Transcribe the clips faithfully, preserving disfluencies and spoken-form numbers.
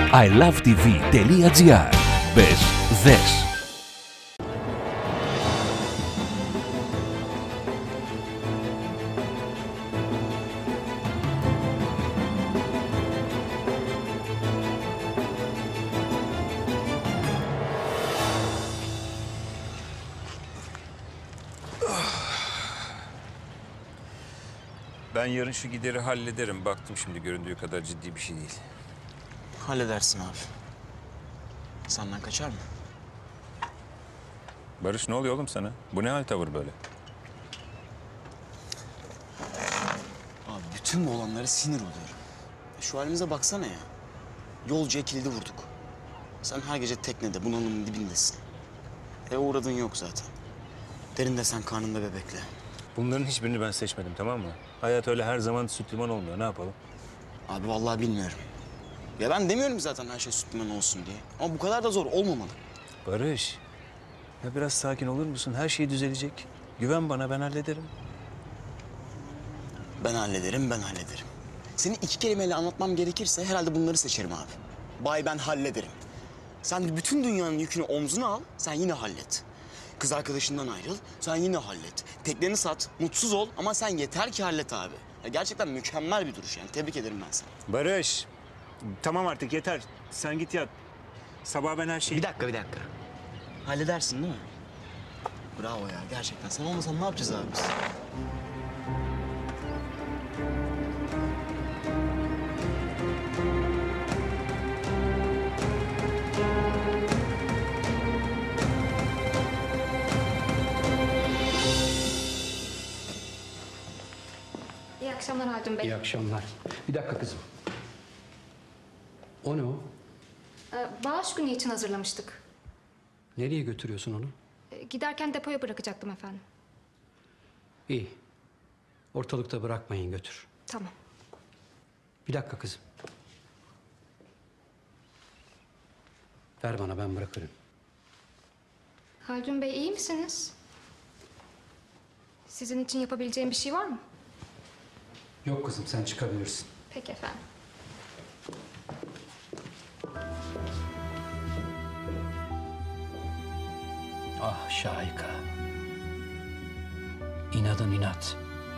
άι λαβ τι βι τελεία τζι άρ. Μπες, δες. Ben yarın şu gideri hallederim. Baktım şimdi göründüğü kadar ciddi bir şey değil. Halledersin abi. Senden kaçar mı? Barış ne oluyor oğlum sana? Bu ne hal tavır böyle? Abi bütün bu olanlara sinir oluyorum. E şu halimize baksana ya. Yolcuya kilidi vurduk. Sen her gece teknede bunalımın dibindesin. Eve uğradığın yok zaten. Derin de sen karnında bebekle. Bunların hiçbirini ben seçmedim, tamam mı? Hayat öyle her zaman süt liman olmuyor. Ne yapalım? Abi vallahi bilmiyorum. Ya ben demiyorum zaten her şey süt liman olsun diye. Ama bu kadar da zor olmamalı. Barış, ya biraz sakin olur musun? Her şey düzelecek. Güven bana, ben hallederim. Ben hallederim, ben hallederim. Seni iki kelimeyle anlatmam gerekirse herhalde bunları seçerim abi. Bay ben hallederim. Sen bütün dünyanın yükünü omzuna al, sen yine hallet. Kız arkadaşından ayrıl, sen yine hallet. Tekneni sat, mutsuz ol ama sen yeter ki hallet abi. Ya gerçekten mükemmel bir duruş yani. Tebrik ederim ben seni. Barış, tamam artık yeter. Sen git yat. Sabah ben her şeyi... Bir dakika, bir dakika. Halledersin değil mi? Bravo ya, gerçekten. Sen olmasan ne yapacağız abi biz? İyi akşamlar Haldun Bey. İyi akşamlar. Bir dakika kızım. O ne o? Ee, bağış günü için hazırlamıştık. Nereye götürüyorsun onu? Ee, giderken depoya bırakacaktım efendim. İyi. Ortalıkta bırakmayın, götür. Tamam. Bir dakika kızım. Ver bana, ben bırakırım. Haldun Bey iyi misiniz? Sizin için yapabileceğim bir şey var mı? Yok kızım, sen çıkabilirsin. Peki efendim. Ah Şahika. İnadın inat.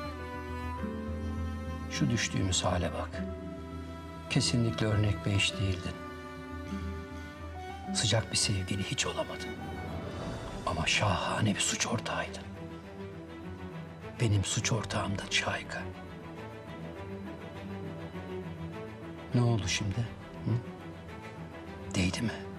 Şu düştüğümüz hale bak. Kesinlikle örnek bir eş değildin. Sıcak bir sevgili hiç olamadın. Ama şahane bir suç ortağıydın. Benim suç ortağım da Şahika. Ne oldu şimdi? Hı? Değdi mi?